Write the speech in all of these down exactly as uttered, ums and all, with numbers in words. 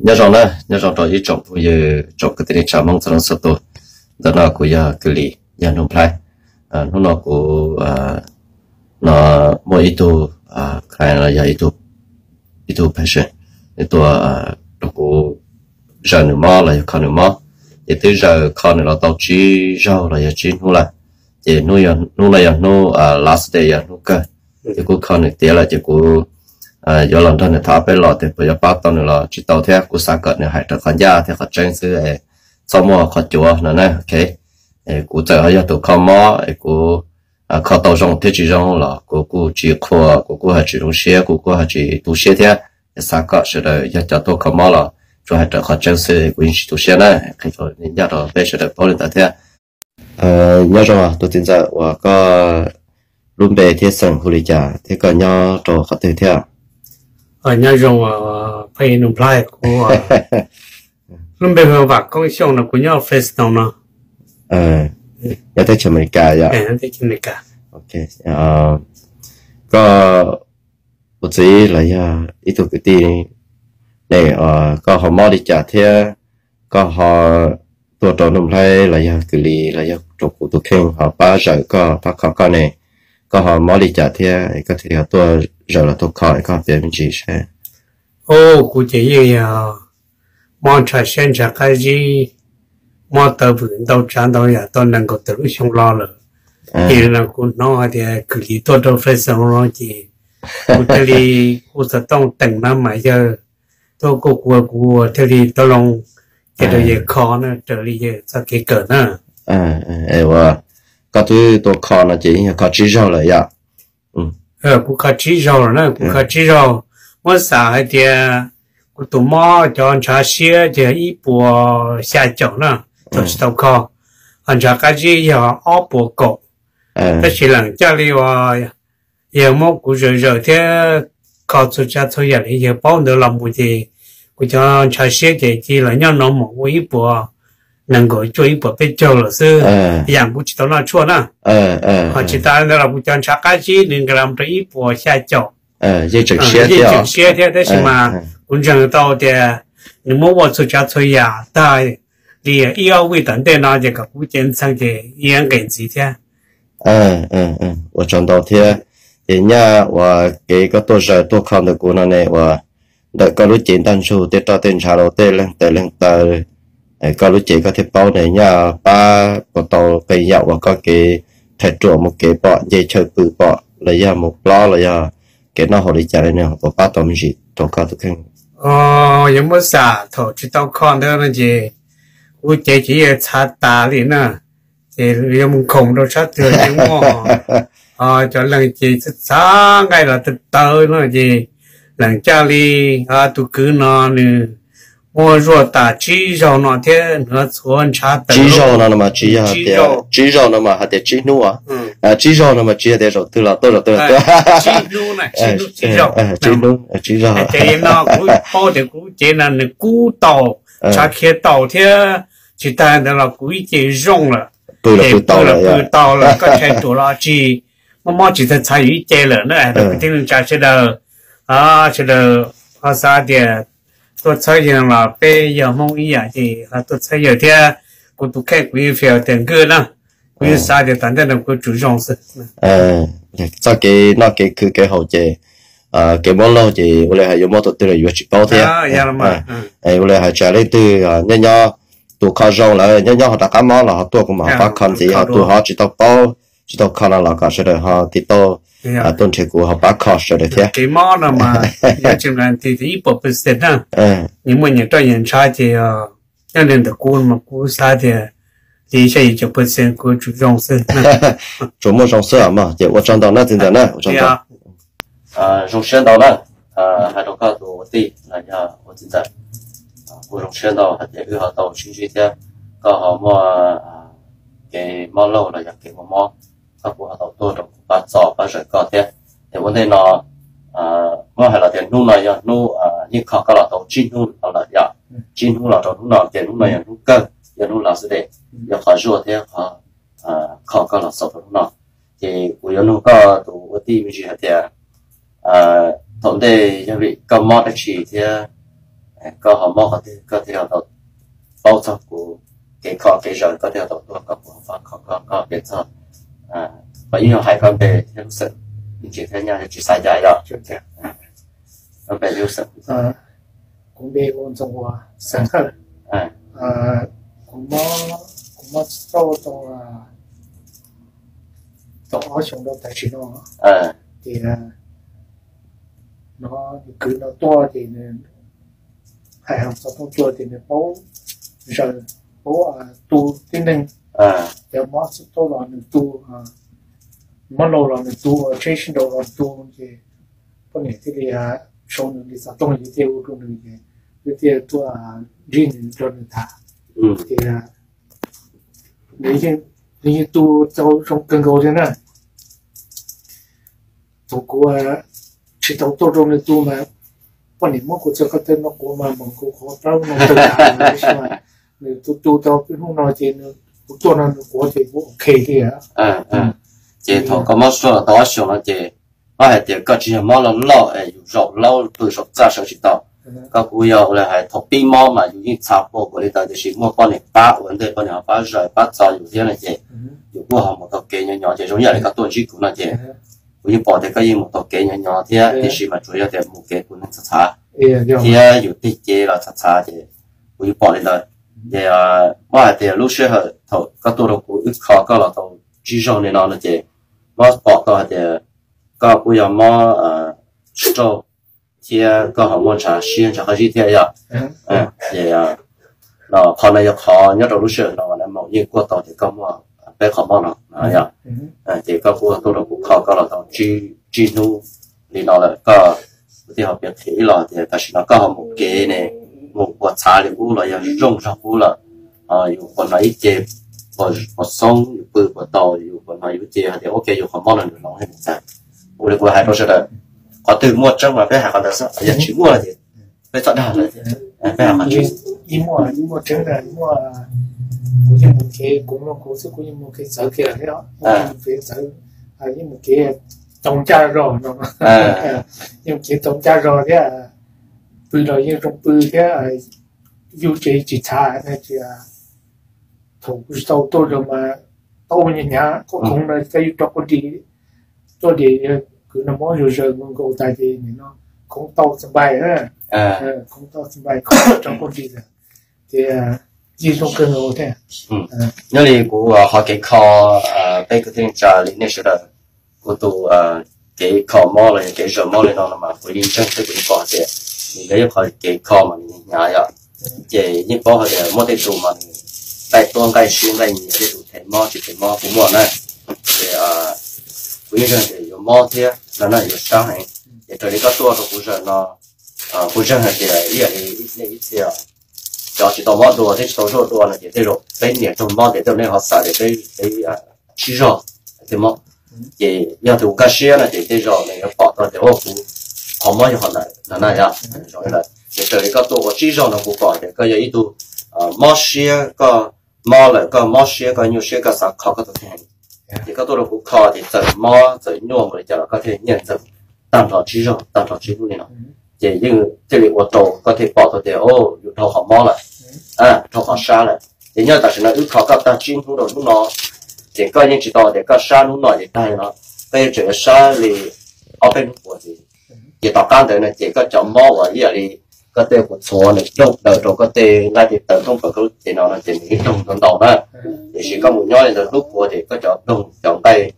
nhớ rằng nè nhớ rằng rồi ý trọng bây giờ trọng cái tiền trả mong cho nó sốt tổ đó là của nhà cái lì nhà nông plei à nó nó của à nó mỗi ít tu à cái là nhà ít tu ít tu passion ít tu à nó của giờ nữa mà là con nữa mà thì tới giờ con là tao chỉ rau là chỉ nuôi là thì nuôi nuôi là nuôi à last day là nuôi cái thì của con này tiếc là chỉ của à do lần đó này tháo bé lọt thì bây giờ bắt tao nữa là chỉ tao theo của sáng cỡ này hay là con gia theo con trang sư ấy sau mua con chúa nữa nè ok ấy của giờ hay là tụi con mò ấy của à con tao trong thế chỉ trong là của của chỉ khoa của của hay chỉ trong xe của của hay chỉ tu xe theo sáng cỡ sẽ là giờ cho tụi con mò là cho hay là con trang sư của chỉ tu xe này cái rồi nên giờ đó bé sẽ được bao nhiêu theo ờ nhớ rồi tôi tin rằng và có luôn về thiết sản của lý trả thế còn nhớ rồi có thể theo ở nhà dùng phải nộp lại của lúc bây giờ bà công xong là của nhau face đâu nó ờ nhà tới chợ mình cả vậy nhà tới chợ mình cả ok ờ có một gì là ya ít tuổi cái tiền này ờ có họ mua đi trả thế có họตัวตนนมไทยlà ya cứ lì là ya trục của tụi khen họ ba giờ có ba khó con này có họ mua đi trả thế có thể là tôi giờ là tôi khỏi có tiền mình chỉ sẽ ô cụ chỉ như là mong trả sen trả cái gì mong tờ vườn đâu trả đâu ya tôi năng có tự sống lo rồi thì là cụ nói thì cứ lì tôi đâu phải sống lo gì cụ thế thì cụ sẽต้องแต่งน้ำใหม่เยอะtôi cụ cụ cụ thế thì tôi lòng cái đó giờ khó nữa trở đi giờ sao cái cỡ nữa à à và có thứ tôi khó là chỉ có chỉ rau là ya ờ cũng có chỉ rau rồi nữa cũng có chỉ rau mỗi sáng thì cũng tụi mò cho anh cha xía thì ít bùa xa chậu nữa cho tao khó anh cha cái gì giờ ốp bùa cổ cái chỉ là家里话giờ mò cũng rồi rồi thế khó cho cha thôi giờ thì giờ bao nhiêu làm một gì của cho cha xía thì chỉ là nhau nó một ít bùa năng够做一步被教了是，养不起到那错呢， 呃呃， 好，其他的了不讲查干系，能给他们这一步下教， 呃，也整协调， 也整协调的是嘛，工程到的，你莫我出家出呀，他你医药卫等的那这个不健康的营养根基的， 嗯嗯嗯，我讲到天，人家我给个多少多看的过那呢，我的个路简单数得到点查了得了得了得。có lúc chị có thể bao này nha ba có tàu cây dạo và có cái thay trộn một cái bọ dây chơi bự bọ lấy ra một lo lấy ra cái nó họ đi chạy này họ bắt tàu mình gì tàu cao thực hành ờ giống như sao thổ chỉ tàu con đó là gì u chế chỉ là chát đá đi nè thì dùng khổng đâu chát được nhưng mà ờ cho lần chị sáng ngày là từ tới nó gì lần cha đi à tụ cứ nó nữa我若打鸡肉那天和穿插的鸡肉那么鸡啊，鸡肉鸡肉那么还得鸡肉啊，嗯，啊鸡肉那么鸡得肉对了对了对了对， 鸡肉呢，鸡肉鸡肉， 鸡肉鸡肉， 这那古包的古这那的古刀，插开刀天，就当的了古已经用了， 对了对刀了对刀了，刚才做了鸡，我妈就在参与这了，那都不定加起来啊，这个啊啥的。tôi thấy rằng là bây giờ mong ý à thì là tôi thấy giờ thế cô tôi khai quý phiếu tiền cơ nè quý sao thì tận đây là cô chủ trọng sự ờ cho cái nó cái cứ cái hậu chế à cái món lâu thì tôi lại hay dùng món tôi là dùng chỉ bao thế à dạ mà ấy tôi lại hay trả lên từ nhân nhau tụ khai rau là nhân nhau họ đặt cá món là họ tua cũng mà họ khăn gì họ tụ họ chỉ tao bao chỉ tao khăn là cả sẽ được họ thì tao à tuần trước của họ bắt khó sẽ được thế cái món nào mà giờ chừng này thì thì ít bộ phận sẽ nè nhưng mà những cái nhận sai thì cho nên được cuốn mà cuốn sai thì thì sẽ chụp phần sen của chủ trọng sự chủ mua trọng sự mà thì tôi chọn đó là真的呢我chọn đó à trọng sự đó là à hai đầu cao tổ ti là nhà tôi真的啊我trọng sự đó hay là họ tổ chính trị thế có họ mua cái món lâu là cái món món các của họ tổ được bắt sọ bắt rồi có thế thì vấn đề nó à mà hay là tiền nu này ya nu à như họ có là tổ chín nu là ya chín nu là tổ nu nào tiền nu này ya nu cơ ya nu là gì đấy ya họ rùa thế họ à họ có là sọ tổ nu nào thì của ya nu có tổ ở đi mình chỉ hay thế à tổng đề ya bị cầm mót chỉ thế có họ mò có thể có thể họ bao cho của cái khó cái rồi có thể họ tôi có có có có có biết sao à và như hai con về theo sự những chuyện thế nhau chỉ sai dài đó nó về theo sự à cũng bị ôn trong hòa sáng hơn à cũng mò cũng mò sâu trong trong áo trong đó tại chỉ nó à thì nó cứ nó to thì hải học sau thông tua thì nó bố giờ bố tu tiếng Ninh à giờ mót số to là nó tu mót lâu là nó tu chế sinh đầu là tu thì có nghĩa thì là sau này thì sao trong những tiêu trong những cái cái tiêu tu riêng cho người ta thì là nếu như nếu như tu trong trong cần cầu thế này tu của chỉ tàu tu trong cái tu mà quan niệm của cho các tên nó của mà mình cũng khó trao nó tự hào là cái mà nếu tu tu tao cái hôm nào thì tu nó của thì cũng ok thì à à à chị thọ có món số đó số nó chị nó hay tiền có chỉ món là lâu ấy rau lâu từ số ra số chỉ tao có cú yêu là hay thọ pin món mà dùng như cháo bò của người ta thì mua quan niệm ba vấn đề quan niệm ba rồi ba giờ dùng thế này chị dùng của họ một tàu kế nhỏ nhỏ chị giống như là các tuần chỉ cũng là chị như bỏ thì có gì một tàu kế nhỏ nhỏ thì thì chỉ mà chủ yếu thì một kế cũng là chả chả thìอยู่ติดเจเราช้าๆที่กูอยู่ปอดเลยเดี๋ยวว่าเดี๋ยวลูกเชื่อเขาก็ตัวเรากูอึดคอก็เราต้องจีจงในนอนเลยเจว่าปอดก็เดี๋ยวก็กูยังมาเอ่อชุดโตที่ก็หาวันชาเชียนชาเขาที่เที่ยวเออเดี๋ยวเราพอในยคอเนี่ยเราลูกเชื่อเราเนี่ยมองยิ่งกว่าต่อเดี๋ยวก็มาไปขอมาเนาะนะเนี่ยเออเดี๋ยวก็กูตัวเรากูคอก็เราต้องจีจีนู่ในนอนเลยก็ที่เขาเปลี่ยนที่เราแต่แต่ฉันก็เขาหมกเกเนี่ยหมกปวดชาเลยกูเรายังร่งชอบกูละอ่าอยู่คนไหนเจ็บปวดปวดท้องอยู่ปืนปวดต่ออยู่คนไหนอยู่เจ็บเดี๋ยวโอเคอยู่ขมอนหนึ่งน้องให้มันใจกูเลยกูหายตัวเฉยขอตื่นมั่วจังมาไปหาคนเดียวซะอย่าชิมั่วเลยไปจัดได้เลยไปหาคนอีมั่วอีมั่วจังเลยอีมั่วกูยังหมกเกกูมั่วกูซึ่งกูยังหมกเกเจอเกเลยเนาะกูยังหมกเกเจออ่ายังหมกเกtổng cha rồi nó nhưng chỉ tổng cha rồi thế à bây giờ nhưng trong bây thế à duy trì chỉ thà này thì à thủ sau tôi rồi mà tôi như nhá có không là cái cho con đi tôi đi cứ nó mới rồi rồi mình cầu tại vì nó không tàu sân bay á không tàu sân bay không cho con đi rồi thì chỉ trong cơn ngô thế nhớ đi của họ cái kho bây cái tiếng trà lý này rồi của tụ cái kho mò này cái giờ mò này nó mà phải đi chân tới cái kho thì mình lấy khỏi cái kho mà mình nhà vậy thì những bao giờ mò tới tụ mà tại tuồng cái xuyên này những cái tụ thể mò chỉ thể mò cũng mò này thì à bây giờ thì有mò thế là nó有伤害thì từ đấy các tua của bây giờ nó à bây giờ thì ý là ý là ý là cho chỉ tao mò đùa thì tao cho đùa là chỉ thế rồi bên nhà trong mò để tao nên họ xài để cái cái chỉ rồi thì mò thì giờ tụ cá xe là thì thế rồi này nó bỏ ra thì ô cũng không bao giờ họ lại là này à rồi là thì từ đấy các tụ có chỉ rồi nó cũng bỏ thì cái gì tụ mò xe có mò lại có mò xe có nhiều xe có sạc khó có thể thì các tụ nó cũng khó thì từ mò từ nhôm rồi cho nó có thể nhận được tạm thời chỉ rồi tạm thời chỉ luôn này nó thì nhưng thế thì ô tô có thể bỏ thì ôอยู่thầu họ mò lại à thầu họ xa lại thì nhớ tại sao nó ít khó các ta chín thu rồi lúc nó thì coi như chỉ tao để có sa lúc nọ để tay nó bây giờ sa thì ở bên của thì thì tao can tới này chỉ có chọn mò và gì thì có thể của số này trong đầu trong có thể là thì tận không phải có thì nó là chỉ những trong trong đầu đó thì chỉ có một nhóm là lúc của thì có chọn trong chọn tay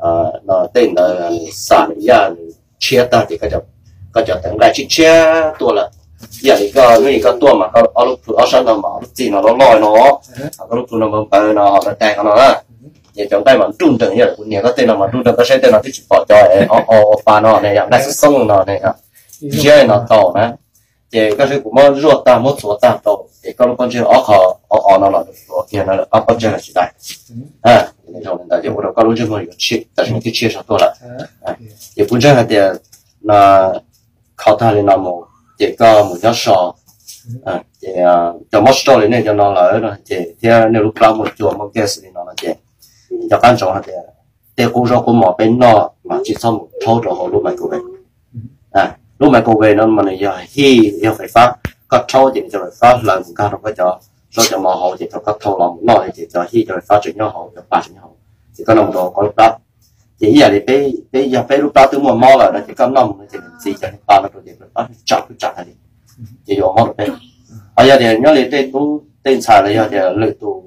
nó tên là sản ra chia ta thì có chọn có chọn tận lại chỉ chia tua là giờ thì có người có tua mà có ở lúc ở sân nó mà lúc gì nó nó lòi nó có lúc nó bơm bơm nó nó tè nó là thì trong tay mà trung tưởng như là cũng nhiều có tên là mà trung tưởng có sẽ tên là cái chỉ bỏ cho ấy họ họ pha nó này dạng đại sông nó này à chơi nó tàu nè thì cái sự của nó ruột ta một số ta tàu thì con con chơi ở họ ở ở nó là được kia nó ở con chơi là chỉ đại à thì trong này thì tôi có lúc chơi mà có chia tại vì cái chia sẻ tôi là thì cũng chơi là thì làเขาta lên làm một thì có một nhóm sò à thì cho một số này cho nó là rồi thì theo nếu lúc làm một chỗ một cái sự thì nó là thì cho quan trọng là để để cố gắng cố mò bên nó mà chỉ xong một thâu rồi họ lúc mày cố về à lúc mày cố về nó mà này giờ khi giờ phải phát cắt thâu thì cho phát là cũng cao cái cho cho cho mò hậu thì cho cắt thâu lòng nói thì cho khi cho phát triển nhau hậu cho phát triển hậu thì có nồng độ có lúc đó chỉ giờ thì bây bây giờ bây lúc đó từ mò mò là nó chỉ có nồng thì gì cho nó ba nó rồi thì nó chặt cứ chặt đi chỉ dùng mò được bây giờ thì nhớ thì tên tu tên xài là giờ thì lợi tu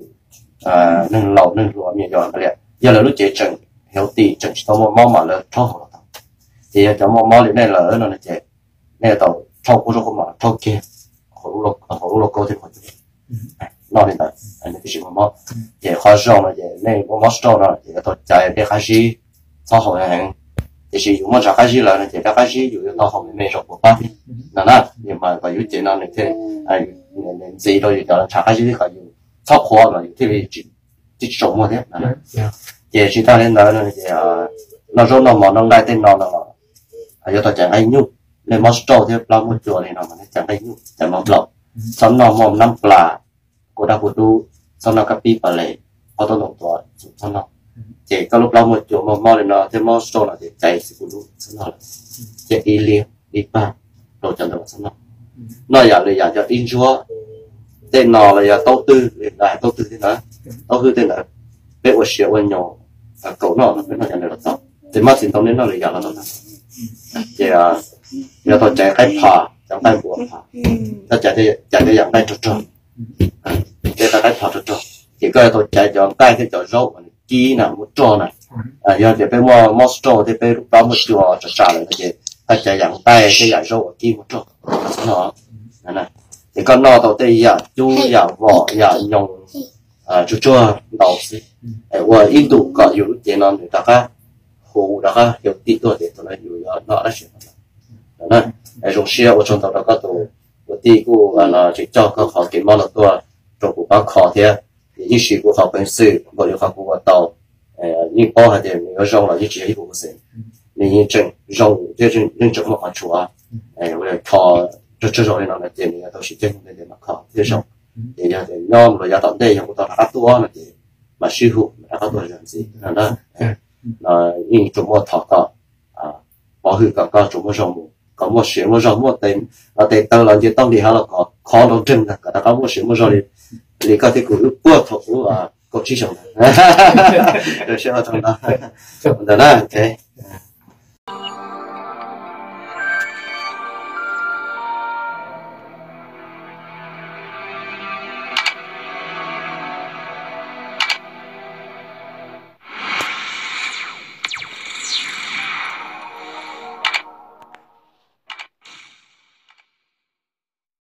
à nâng lẩu nâng rùa miệng giòn cái này giờ là lúc chế chừng hiểu tỷ chừng cho mò mò mà là thâu hậu thì cho mò mò thì này là nó là chế này là tàu thâu cũng không mà thâu kia hậu lục hậu lục câu thì không nó đi tới anh ấy chỉ mà để khó xong là để này có mất rồi là để tôi chạy để khai sĩ sau hậu hàng để sử dụng mà trả khai sĩ là để trả khai sĩ dùng tao hậu này rồi của bác là nè nhưng mà phải dùng tiền nào này thế ai nên gì thôi cho trả khai sĩ thì phải dùng sau khoa mà thì bị chỉ chỉ sống mà thế là để chỉ ta nên nói là để nó rồi nó mà nó ngay tên nó là ai cho tôi chạy anh nhung nên mất rồi thì làm một chỗ này nó mà chạy anh nhung chạy một lọ xong nó mồm năm là cô đã phụ tu xong nó cắt pi vào lệ có tôi đồng tuổi xong nó chỉ có lúc đó một chỗ mà mò lên nó thì mò sâu là để chạy sự phụ tu xong nó chỉ đi liền đi ba rồi chân đầu xong nó nó giờ là giờ cho in chúa tên nó là giờ đầu tư là đầu tư thế nào đầu tư thế nào biếtว่าเสียวันnhỏ cậu nó nó nó nhận được rồi thì mà xin tao đến nó là giờ là nó thì giờ tôi chạy cái phà chẳng tay buồn phà nó chạy đi chạy đi dạng tay trơn trơn cái ta cái phà trơn trơn thì cái tôi chạy chọn cái cái chỗ râu chi nào một trò này à giờ thì bây mua mua trò thì bây lúc đó một trò cho trả lại cái gì ta chạy dạng tay cái dạng râu chi một trò nó này thì con nó đầu tiên giờ chú giờ vỏ giờ nhung à chú cho đầu xí và印度có有点呢大家湖大家有地多的都来有要那那些那那种些我从头到都我第一个啊那就教个好给猫了多做不把考的一时不好本事我就好过到呃你包还得那个肉了一直一不是你认真肉这认认真么好处啊哎我考这这种人呢点那都是真的嘛考这种thì giờ thì nhóm rồi giờ tận đây không có tao tua là thì mà sư phụ đã có tuổi làm gì là đó là những chúng mua thọ cọ à bỏ hư cọ cọ chúng mua rồng có mua sữa mua rồng mua tiền là tiền tao là chỉ tao đi học là có khó đầu chân là cả tao mua sữa mua rồng thì thì có thể cũng bữa thọ à có chi sống rồi sao thằng đó đó đó ok